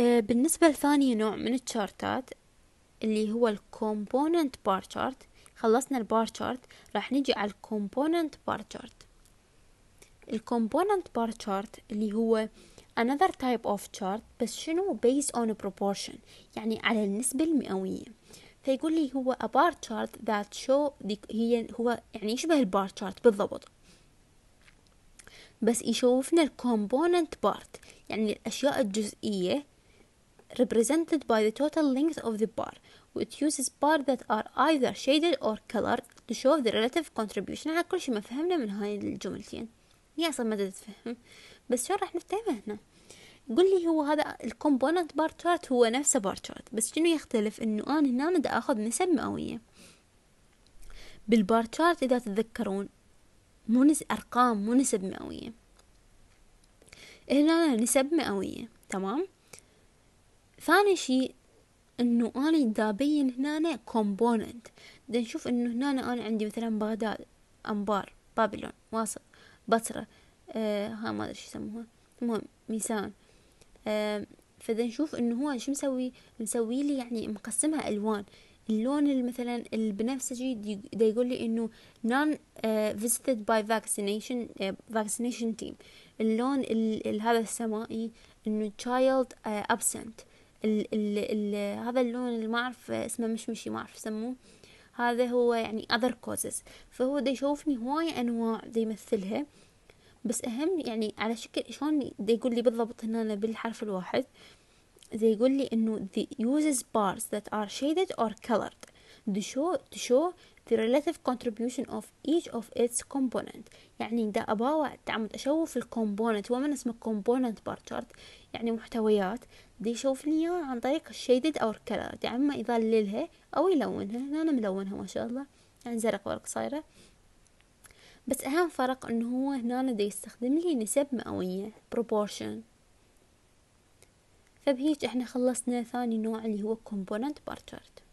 بالنسبة لثاني نوع من التشارتات اللي هو الكومبوننت بار تشارت. خلصنا البار تشارت، راح نجي على الكومبوننت بار تشارت. الكومبوننت بار تشارت اللي هو another type of chart، بس شنو based on a proportion، يعني على النسبة المئوية. فيقول لي هو a bar chart that show هو يعني يشبه البار تشارت بالضبط، بس يشوفنا الكومبوننت بارت، يعني الأشياء الجزئية represented by the total length of the bar. It uses bars that are either shaded or colored to show the relative contribution. على كل شيء ما فهمنا من هاي الجملتين، هي أصلا ما تتفهم، بس شو راح نفتهمه هنا. يقول لي هو هذا الكومبوننت بار تشارت هو نفسه بار تشارت، بس شنو يختلف انه انا هنا دا اخذ نسب مئوية. بالبار تشارت اذا تتذكرون مو ارقام، مو نسب مئوية، هنا نسب مئوية. تمام. ثاني شيء انه انا دا ابين هنا كومبوننت، دا نشوف انه هنا انا عندي مثلا بغداد، انبار، بابلون، واسط، بصرة، ها ما ادري شو يسموها، المهم ميسان. فدا نشوف انه هو شو مسوي لي، يعني مقسمها الوان. اللون مثلا البنفسجي دا يقول لي انه non visited by vaccination team. اللون هذا السمائي انه child absent. هذا اللون اللي ما اعرف اسمه، مشمشي ما اعرف يسموه، هذا هو يعني other causes. فهو دا يشوفني هواي انواع دا يمثلها، بس اهم يعني على شكل شلون دا يقول لي بالضبط هنا بالحرف الواحد. زي يقول لي انه the uses bars that are shaded or colored to show the relative contribution of each of its component. يعني دا اباوع تعمد اشوف الكومبوننت، هو من اسمه component bar chart، يعني محتويات. دا يشوف لي عن طريق shaded or colored، يعني اما يظللها او يلونها. هنا أنا ملونها ما شاء الله، يعني زرق ورق صايرة. بس اهم فرق انه هو هنا دا يستخدم لي نسب مئوية proportion. فبهيج احنا خلصنا ثاني نوع اللي هو component bar chart.